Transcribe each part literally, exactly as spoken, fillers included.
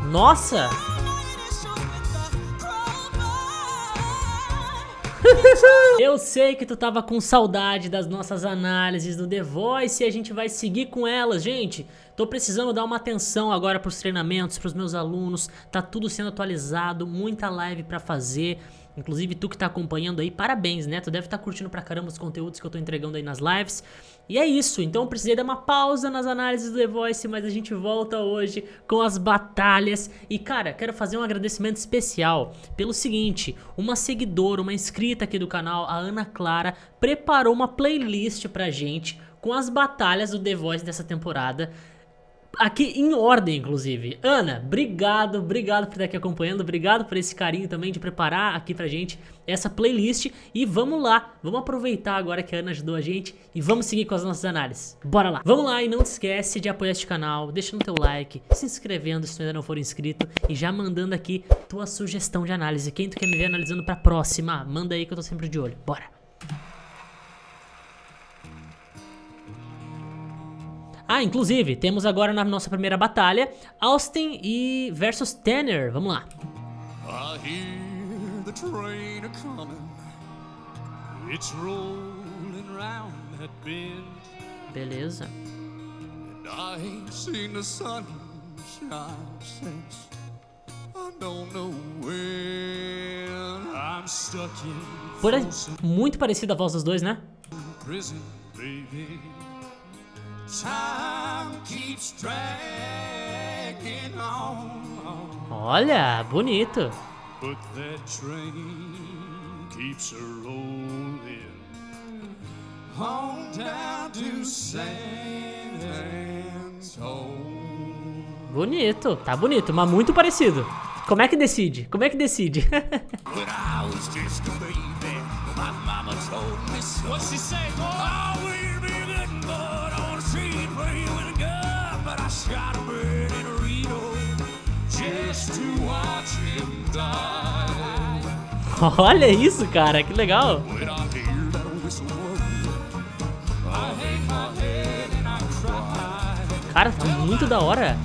Nossa! Eu sei que tu tava com saudade das nossas análises do The Voice e a gente vai seguir com elas, gente. Tô precisando dar uma atenção agora pros treinamentos, pros meus alunos. Tá tudo sendo atualizado, muita live pra fazer. Inclusive tu que tá acompanhando aí, parabéns, né? Tu deve estar curtindo pra caramba os conteúdos que eu tô entregando aí nas lives. E é isso, então eu precisei dar uma pausa nas análises do The Voice, mas a gente volta hoje com as batalhas. E cara, quero fazer um agradecimento especial pelo seguinte: uma seguidora, uma inscrita aqui do canal, a Ana Clara, preparou uma playlist pra gente com as batalhas do The Voice dessa temporada. Aqui em ordem, inclusive. Ana, obrigado, obrigado por estar aqui acompanhando, obrigado por esse carinho também de preparar aqui pra gente essa playlist. E vamos lá, vamos aproveitar agora que a Ana ajudou a gente e vamos seguir com as nossas análises. Bora lá. Vamos lá e não te esquece de apoiar este canal, deixando teu like, se inscrevendo se tu ainda não for inscrito e já mandando aqui tua sugestão de análise. Quem tu quer me ver analisando pra próxima, manda aí que eu tô sempre de olho. Bora. Ah, inclusive, temos agora na nossa primeira batalha Austin e versus Tanner. Vamos lá. I hear the train a-comin'. It's rolling round that bend. Beleza. And I ain't seen the sun shine since I don't know when. I'm stuck in Por aí, muito parecida a voz dos dois, né? Prison, baby. Time keeps dragging on. Olha, bonito. But that train keeps rolling on down to San Antonio. Bonito, tá bonito, mas muito parecido. Como é que decide? Como é que decide? When I was just a baby, my mama told me so. What she say, boy? Oh, we'll be good, but on the street play with a gun, but I shot a bird in a Reno just to watch him die. Olha isso, cara, que legal. When I hear that whistle blow, I hang my head and I cry. Cara, tá muito da hora.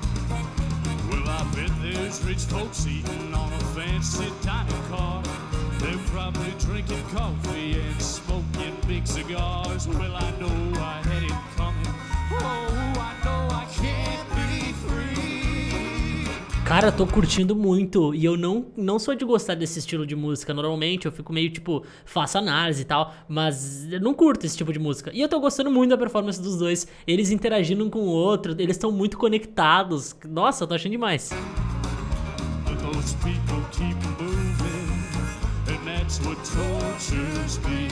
Rich folks eating on a fancy tiny car. They're probably drinking coffee and smoking big cigars. Well, I know I had it coming. Oh, I know I can't be free. Cara, tô curtindo muito e eu não, não sou de gostar desse estilo de música. Normalmente eu fico meio tipo, faço análise e tal, mas eu não curto esse tipo de música. E eu tô gostando muito da performance dos dois, eles interagindo um com o outro, eles estão muito conectados. Nossa, eu tô achando demais. Those people keep moving, and that's what tortures me.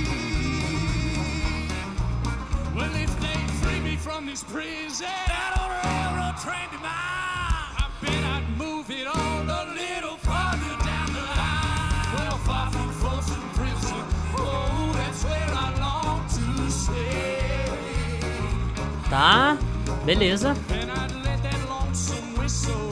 Well, if they free me from this prison, out on a railroad train to mine, I bet I'd move it on a little farther down the line. Well, far from Folsom Prison, oh, that's where I long to stay. Tá, beleza. And I'd let that lonesome whistle.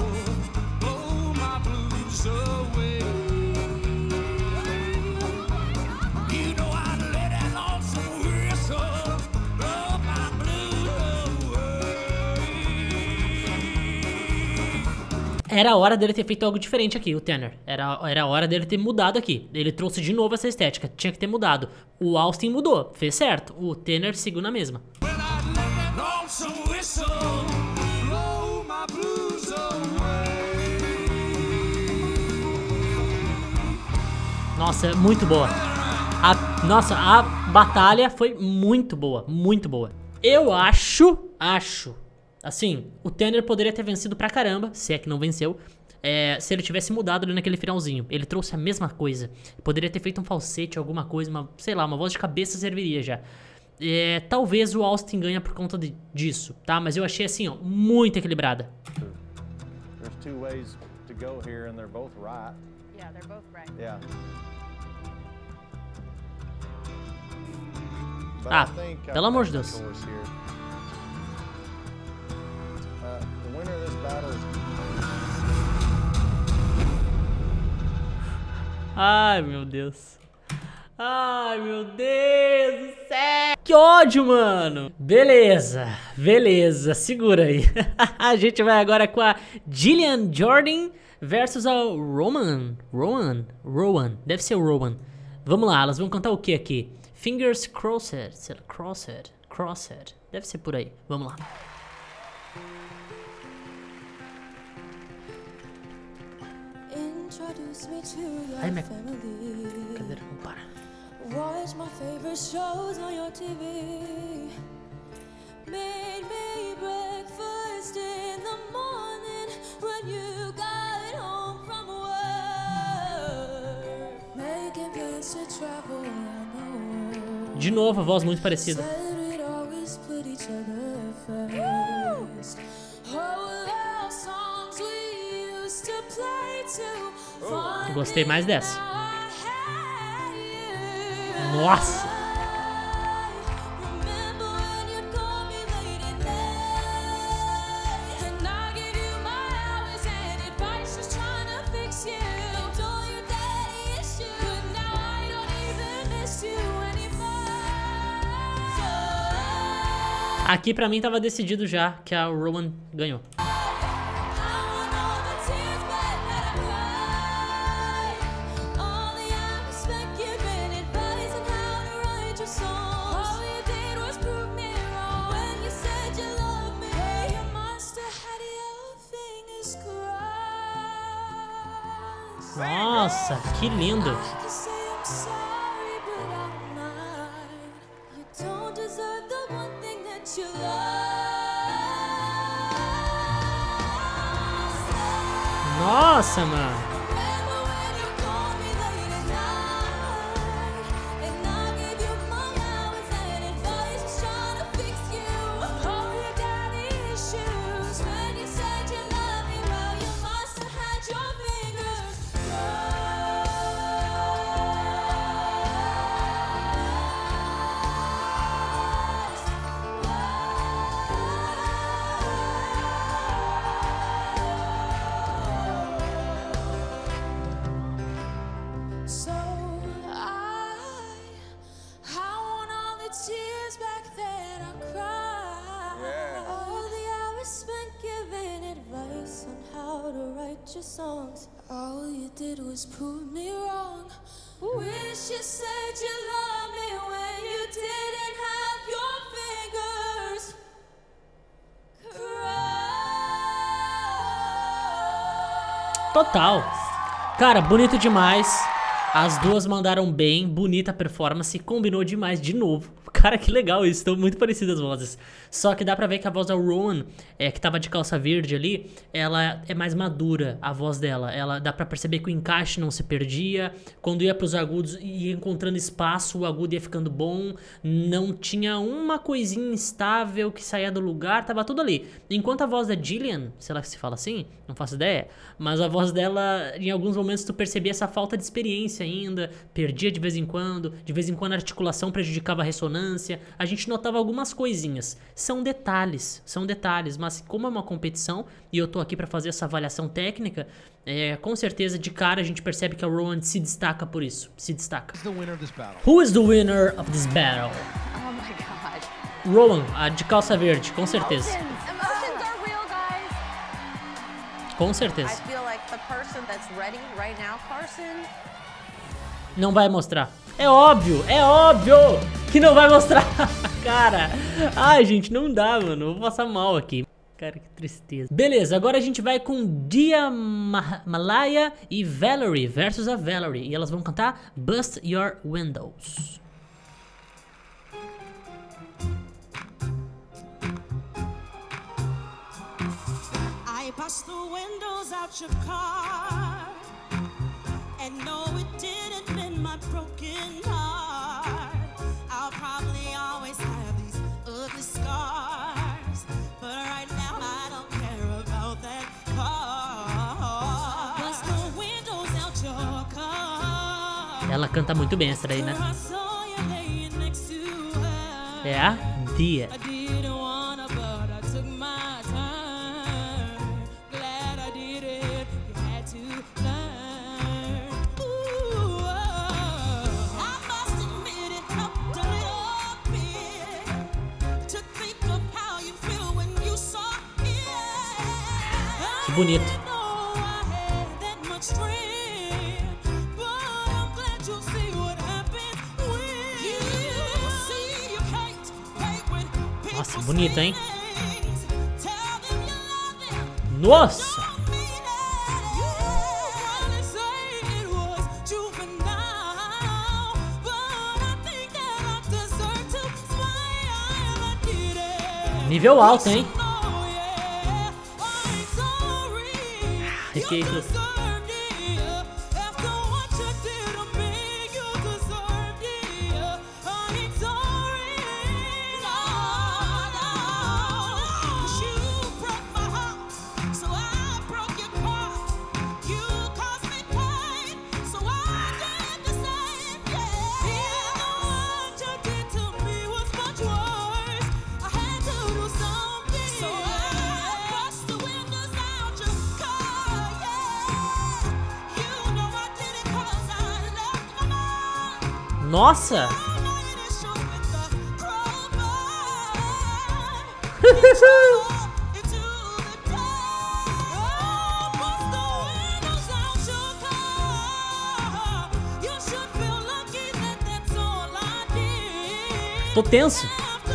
Era a hora dele ter feito algo diferente aqui, o Tanner. Era, era a hora dele ter mudado aqui. Ele trouxe de novo essa estética. Tinha que ter mudado. O Austin mudou, fez certo. O Tanner seguiu na mesma. Nossa, muito boa. A, nossa, a batalha foi muito boa, muito boa. Eu acho, acho... Assim, o Tanner poderia ter vencido pra caramba, se é que não venceu, é, se ele tivesse mudado ali naquele finalzinho. Ele trouxe a mesma coisa. Poderia ter feito um falsete, alguma coisa, uma, sei lá, uma voz de cabeça serviria já. É, talvez o Austin ganhe por conta de, disso, tá? Mas eu achei assim, ó, muito equilibrada. There's two ways to go here and they're both right. Yeah, they're both right. Yeah. Ah, pelo amor de Deus. Ai, meu Deus. Ai, meu Deus do céu. Que ódio, mano. Beleza, beleza, segura aí. A gente vai agora com a Jillian Jordan versus a Roman. Rowan? Rowan, deve ser o Rowan. Vamos lá, elas vão cantar o que aqui? Fingers crossed, sei lá, crossed, crossed. Deve ser por aí, vamos lá. Ai, minha cadeira não para. Watch my favorite shows on your T V. Made me breakfast in the morning when you got home from work. Making plans to travel around the world. De novo, a voz muito parecida. Said we'd always put each other first. Oh, love songs we used to play too. Gostei mais dessa. Nossa! Aqui pra mim tava decidido já que a Rowan ganhou. Nossa, que lindo! Nossa, mano! Your songs, all you did was prove me wrong. Wish you said you loved me when you didn't have your fingers crossed. Total. Cara, bonito demais. As duas mandaram bem, bonita a performance, combinou demais de novo. Cara, que legal isso, estão muito parecidas as vozes. Só que dá pra ver que a voz da Rowan, é, que tava de calça verde ali, ela é mais madura, a voz dela. Ela dá pra perceber que o encaixe não se perdia. Quando ia pros agudos, ia encontrando espaço, o agudo ia ficando bom. Não tinha uma coisinha instável que saía do lugar, tava tudo ali. Enquanto a voz da Jillian, sei lá que se fala assim, não faço ideia, mas a voz dela, em alguns momentos tu percebia essa falta de experiência ainda, perdia de vez em quando, de vez em quando a articulação prejudicava a ressonância. A gente notava algumas coisinhas. São detalhes, são detalhes, mas como é uma competição e eu tô aqui pra fazer essa avaliação técnica, é, com certeza de cara a gente percebe que a Rowan se destaca por isso, se destaca. Who is the winner of this battle? Oh my God. Rowan, a de calça verde, com certeza. Emotions are real, guys. Com certeza. I feel like the person that's ready right now, Carson. Não vai mostrar. É óbvio, é óbvio que não vai mostrar. Cara, ai gente, não dá, mano. Vou passar mal aqui. Cara, que tristeza. Beleza, agora a gente vai com Dia Ma Malaya e Valerie versus a Valerie. E elas vão cantar Bust Your Windows. I bust the windows out your car. And no, it didn't mend my broken heart. I'll probably always have these ugly scars, but right now I don't care about that car. Bust the windows out your car. Ela canta muito bem essa daí, né? I saw you laying next to her. É a Dia. I didn't wanna, but I took my time. Glad I did it. You had to learn. Ooh, oh. I must admit it, I've done it all, bitch. bonito. Nossa, bonito, hein? Nossa! Nível alto, hein? Arrepiei tudo. Nossa! Tô tenso.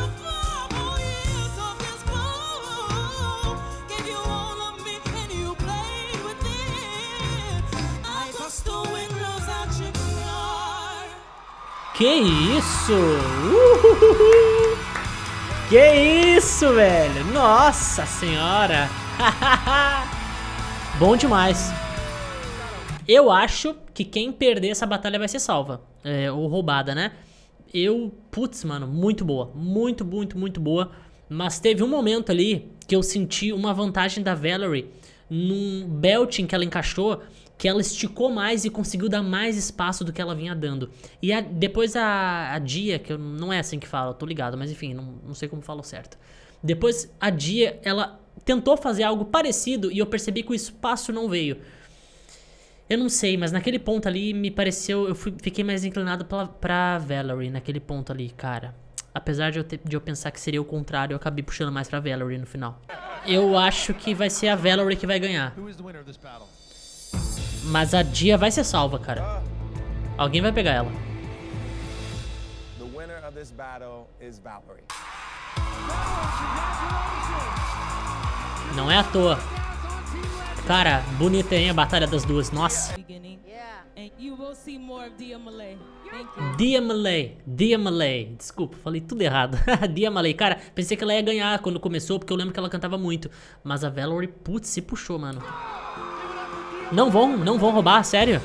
Que isso? Uhuhuhu. Que isso, velho? Nossa senhora! Bom demais. Eu acho que quem perder essa batalha vai ser salva. É, ou roubada, né? Eu... Putz, mano, muito boa. Muito, muito, muito boa. Mas teve um momento ali que eu senti uma vantagem da Valerie num belting que ela encaixou, que ela esticou mais e conseguiu dar mais espaço do que ela vinha dando. E a, depois a, a Dia, que eu, não é assim que fala, eu tô ligado, mas enfim, não, não sei como falou certo. Depois a Dia, ela tentou fazer algo parecido e eu percebi que o espaço não veio. Eu não sei, mas naquele ponto ali me pareceu, eu fui, fiquei mais inclinado pra, pra Valerie, naquele ponto ali, cara. Apesar de eu, ter, de eu pensar que seria o contrário, eu acabei puxando mais pra Valerie no final. Eu acho que vai ser a Valerie que vai ganhar. Mas a Dia vai ser salva, cara. Alguém vai pegar ela. Não é à toa. Cara, bonita, hein, a batalha das duas. Nossa. Dia Malay. Dia Malay. Desculpa, falei tudo errado. Dia Malay. Cara, pensei que ela ia ganhar quando começou, porque eu lembro que ela cantava muito. Mas a Valerie, putz, se puxou, mano. Não vão, não vão roubar, sério?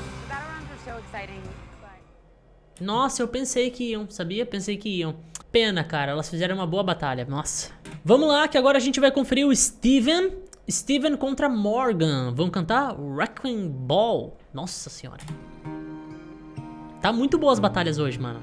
Nossa, eu pensei que iam, sabia? Pensei que iam. Pena, cara, elas fizeram uma boa batalha, nossa. Vamos lá, que agora a gente vai conferir o Steven. Steven contra Morgan. Vão cantar Wrecking Ball. Nossa senhora. Tá muito boas as batalhas hoje, mano.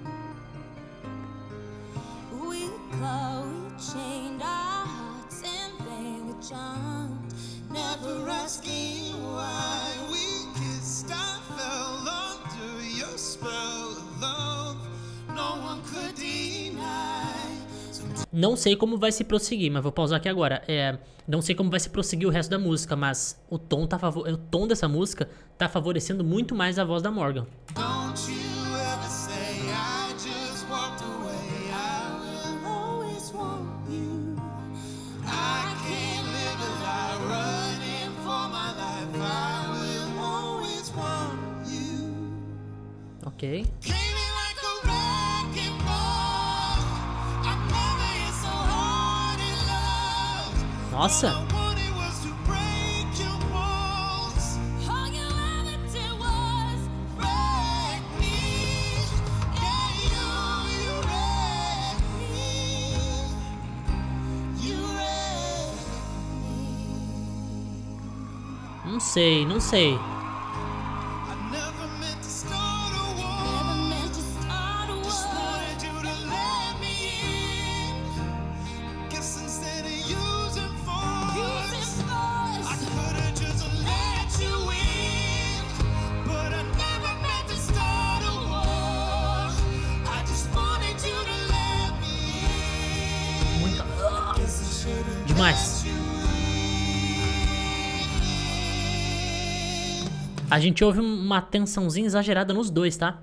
Não sei como vai se prosseguir, mas vou pausar aqui agora. É, não sei como vai se prosseguir o resto da música, mas o tom, tá favor... o tom dessa música tá favorecendo muito mais a voz da Morgan. Ok. Nossa! Não sei, não sei. Demais. A gente ouve uma tensãozinha exagerada nos dois, tá?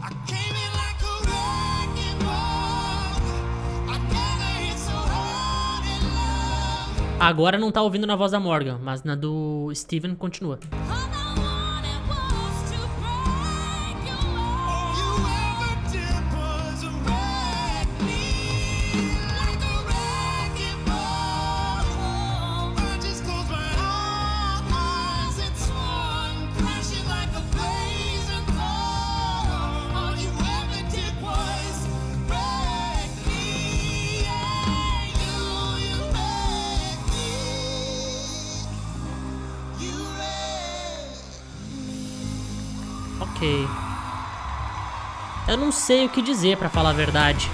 Agora não tá ouvindo na voz da Morgan, mas na do Steven continua. Ok. Eu não sei o que dizer, pra falar a verdade.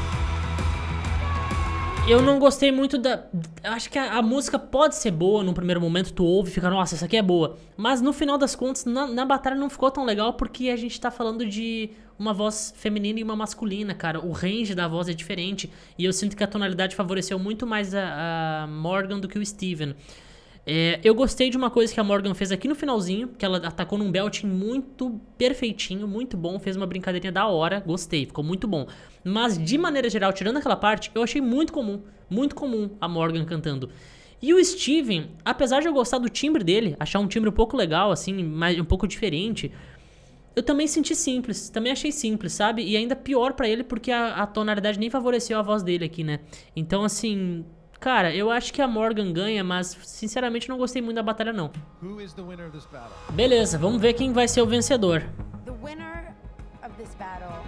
Eu não gostei muito da... Eu acho que a, a música pode ser boa num primeiro momento, tu ouve e fica, nossa, essa aqui é boa. Mas no final das contas, na, na batalha não ficou tão legal porque a gente tá falando de uma voz feminina e uma masculina, cara. O range da voz é diferente. E eu sinto que a tonalidade favoreceu muito mais a, a Morgan do que o Steven. É, eu gostei de uma coisa que a Morgan fez aqui no finalzinho, que ela atacou num belting muito perfeitinho, muito bom, fez uma brincadeirinha da hora, gostei, ficou muito bom. Mas de maneira geral, tirando aquela parte, eu achei muito comum, muito comum a Morgan cantando. E o Steven, apesar de eu gostar do timbre dele, achar um timbre um pouco legal, assim, mas um pouco diferente, eu também senti simples, também achei simples, sabe? E ainda pior pra ele porque a, a tonalidade nem favoreceu a voz dele aqui, né? Então, assim... Cara, eu acho que a Morgan ganha, mas sinceramente não gostei muito da batalha não. Beleza, vamos ver quem vai ser o vencedor. The winner of this battle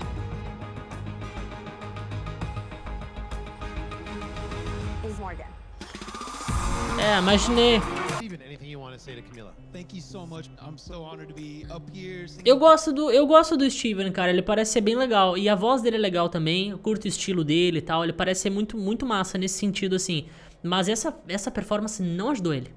is Morgan. É, imaginei. Eu gosto do, eu gosto do Steven, cara, ele parece ser bem legal. E a voz dele é legal também, eu curto o estilo dele e tal. Ele parece ser muito, muito massa nesse sentido, assim. Mas essa, essa performance não ajudou ele.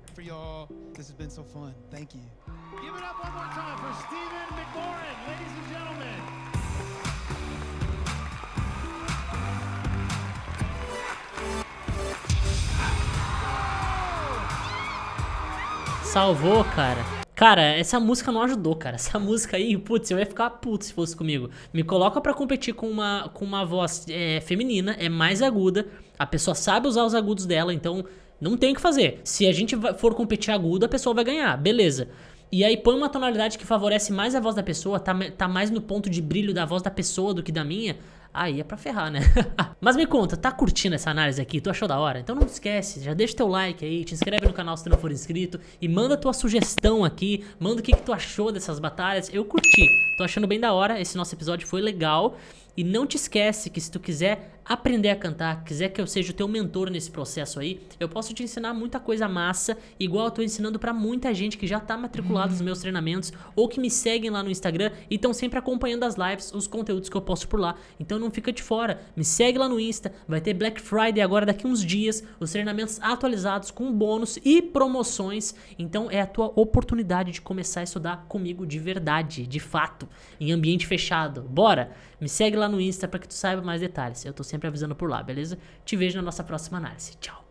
Salvou, cara. Cara, essa música não ajudou, cara. Essa música aí, putz, eu ia ficar puto se fosse comigo. Me coloca pra competir com uma, com uma voz é, feminina, é mais aguda. A pessoa sabe usar os agudos dela, então não tem o que fazer. Se a gente for competir agudo, a pessoa vai ganhar, beleza. E aí põe uma tonalidade que favorece mais a voz da pessoa, tá, tá mais no ponto de brilho da voz da pessoa do que da minha. Aí é pra ferrar, né? Mas me conta, tá curtindo essa análise aqui? Tu achou da hora? Então não esquece, já deixa teu like aí, te inscreve no canal se tu não for inscrito e manda tua sugestão aqui, manda o que, que tu achou dessas batalhas. Eu curti, tô achando bem da hora, esse nosso episódio foi legal. E não te esquece que se tu quiser aprender a cantar, quiser que eu seja o teu mentor nesse processo aí, eu posso te ensinar muita coisa massa, igual eu tô ensinando pra muita gente que já tá matriculado nos meus treinamentos ou que me seguem lá no Instagram e estão sempre acompanhando as lives, os conteúdos que eu posto por lá. Então não fica de fora, me segue lá no Insta, vai ter Black Friday agora daqui uns dias, os treinamentos atualizados com bônus e promoções. Então é a tua oportunidade de começar a estudar comigo de verdade, de fato, em ambiente fechado. Bora! Me segue lá no Insta pra que tu saiba mais detalhes. Eu tô sempre avisando por lá, beleza? Te vejo na nossa próxima análise. Tchau!